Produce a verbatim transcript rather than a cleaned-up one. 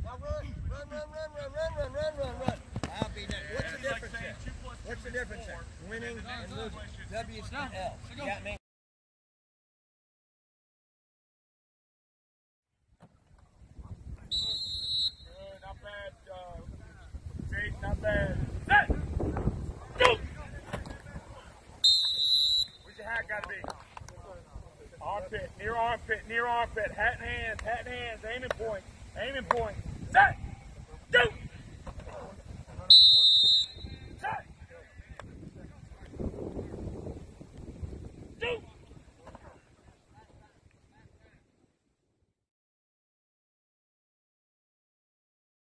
Now run, run, run, run, run, run, run, run, run, run. I'll be there. What's the difference there? What's the difference there? Winning and losing. W's and L. You got me? Good, not bad, uh, Jake, not bad. Set! Go! Where's your hat gotta be? Armpit, near armpit, near armpit, hat in hands, hat in hands, aiming point, aiming point. Set!